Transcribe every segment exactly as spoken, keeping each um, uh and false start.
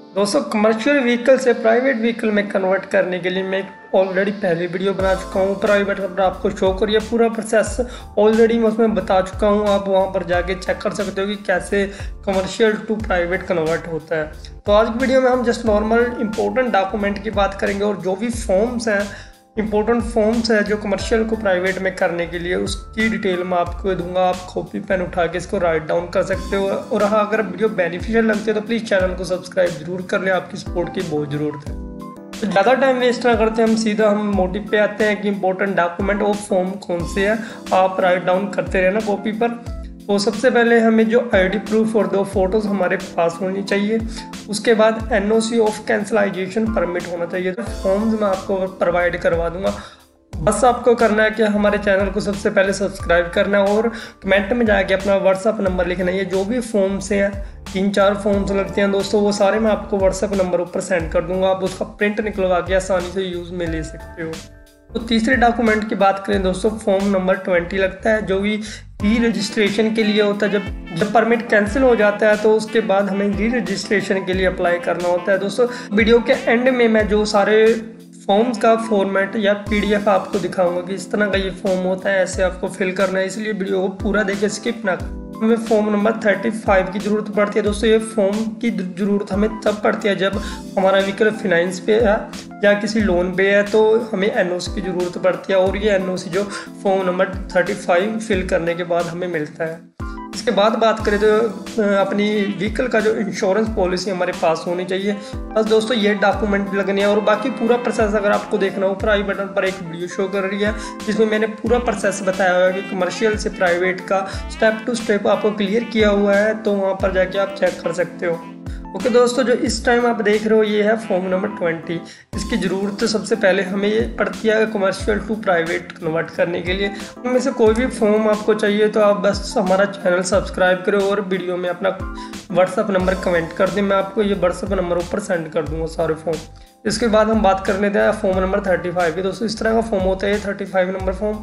दोस्तों commercial vehicle से private vehicle में कन्वर्ट करने के लिए मैं ऑलरेडी पहले वीडियो बना चुका हूँ। प्राइवेट पर आपको शो करिए पूरा प्रोसेस ऑलरेडी मैं उसमें बता चुका हूँ। आप वहाँ पर जाके चेक कर सकते हो कि कैसे कमर्शियल टू प्राइवेट कन्वर्ट होता है। तो आज की वीडियो में हम जस्ट नॉर्मल इंपॉर्टेंट डॉक्यूमेंट की बात करेंगे और जो भी फॉर्म्स हैं, इंपॉर्टेंट फॉर्म्स है जो कमर्शियल को प्राइवेट में करने के लिए, उसकी डिटेल मैं आपको दूंगा। आप कॉपी पेन उठा के इसको राइट डाउन कर सकते हो। और हाँ, अगर वीडियो बेनिफिशियल लगती है तो प्लीज़ चैनल को सब्सक्राइब जरूर कर लें, आपकी सपोर्ट की बहुत ज़रूरत है। तो ज़्यादा टाइम वेस्ट ना करते हम सीधा हम मोटिव पे आते हैं कि इंपॉर्टेंट डॉक्यूमेंट और फॉर्म कौन से हैं। आप राइट डाउन करते रहना कॉपी पर। तो सबसे पहले हमें जो आईडी प्रूफ और दो फोटोज़ हमारे पास होनी चाहिए। उसके बाद एनओसी ऑफ कैंसलाइजेशन परमिट होना चाहिए। तो फॉर्म्स मैं आपको प्रोवाइड करवा दूंगा। बस आपको करना है कि हमारे चैनल को सबसे पहले सब्सक्राइब करना है और कमेंट में जाके अपना व्हाट्सअप नंबर लिखना है। जो भी फॉर्म्स हैं, तीन चार फॉर्म्स लगते हैं दोस्तों, वो सारे मैं आपको व्हाट्सअप नंबर ऊपर सेंड कर दूंगा। आप उसका प्रिंट निकलवा के आसानी से यूज़ में ले सकते हो। तो तीसरे डॉक्यूमेंट की बात करें दोस्तों, फॉर्म नंबर ट्वेंटी लगता है, जो भी री रजिस्ट्रेशन के लिए होता है। जब जब परमिट कैंसिल हो जाता है तो उसके बाद हमें री रजिस्ट्रेशन के लिए अप्लाई करना होता है। दोस्तों वीडियो के एंड में मैं जो सारे फॉर्म्स का फॉर्मेट या पीडीएफ आपको दिखाऊंगा कि इस तरह का ये फॉर्म होता है, ऐसे आपको फिल करना है, इसलिए वीडियो को पूरा देखें, स्किप ना करें। हमें फॉर्म नंबर पैंतीस की ज़रूरत पड़ती है दोस्तों। ये फॉर्म की ज़रूरत हमें तब पड़ती है जब हमारा व्हीकल फाइनेंस पे है या किसी लोन पे है, तो हमें एनओसी की ज़रूरत पड़ती है। और ये एनओसी जो फॉर्म नंबर पैंतीस फिल करने के बाद हमें मिलता है। इसके बाद बात करें तो अपनी व्हीकल का जो इंश्योरेंस पॉलिसी हमारे पास होनी चाहिए। बस दोस्तों ये डॉक्यूमेंट लगने हैं और बाकी पूरा प्रोसेस अगर आपको देखना हो, ऊपर आई बटन पर एक वीडियो शो कर रही है जिसमें मैंने पूरा प्रोसेस बताया हुआ है कि कमर्शियल से प्राइवेट का स्टेप टू स्टेप आपको क्लियर किया हुआ है। तो वहाँ पर जाके आप चेक कर सकते हो। ओके दोस्तों, जो इस टाइम आप देख रहे हो ये है फॉर्म नंबर ट्वेंटी। इसकी ज़रूरत सबसे पहले हमें ये पड़ती है कमर्शियल टू प्राइवेट कन्वर्ट करने के लिए। उनमें से कोई भी फॉर्म आपको चाहिए तो आप बस हमारा चैनल सब्सक्राइब करो और वीडियो में अपना व्हाट्सअप नंबर कमेंट कर दें। मैं आपको ये व्हाट्सअप नंबर ऊपर सेंड कर दूँगा सारे फॉर्म। इसके बाद हम बात कर लेते हैं फॉर्म नंबर थर्टी फाइव की। दोस्तों इस तरह का फॉर्म होता है थर्टी फाइव नंबर फॉर्म,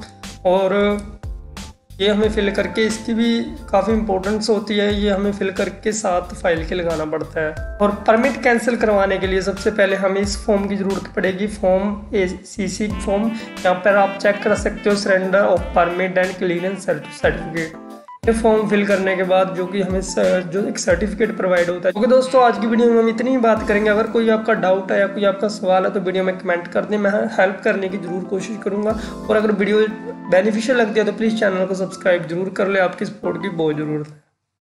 और ये हमें फिल करके, इसकी भी काफ़ी इंपॉर्टेंस होती है, ये हमें फिल करके साथ फाइल के लगाना पड़ता है। और परमिट कैंसिल करवाने के लिए सबसे पहले हमें इस फॉर्म की ज़रूरत पड़ेगी, फॉर्म ए सी सी फॉर्म। यहाँ पर आप चेक कर सकते हो, surrender of permit and clearance certificate. ये फॉर्म फिल करने के बाद जो कि हमें जो एक सर्टिफिकेट प्रोवाइड होता है। ओके दोस्तों, आज की वीडियो में हम इतनी ही बात करेंगे। अगर कोई आपका डाउट है या कोई आपका सवाल है तो वीडियो में कमेंट कर दें, मैं हेल्प करने की जरूर कोशिश करूंगा। और अगर वीडियो बेनिफिशियल लगती है तो प्लीज़ चैनल को सब्सक्राइब जरूर कर ले, आपकी सपोर्ट की बहुत ज़रूरत है।